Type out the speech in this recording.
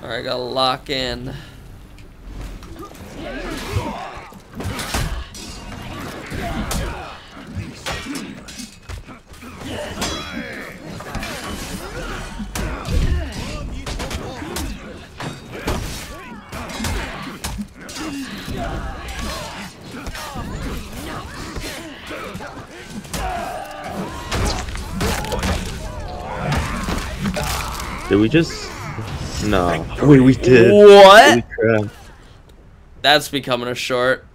Alright, gotta lock in. Did we just... No. Wait, we did. What? We That's becoming a short.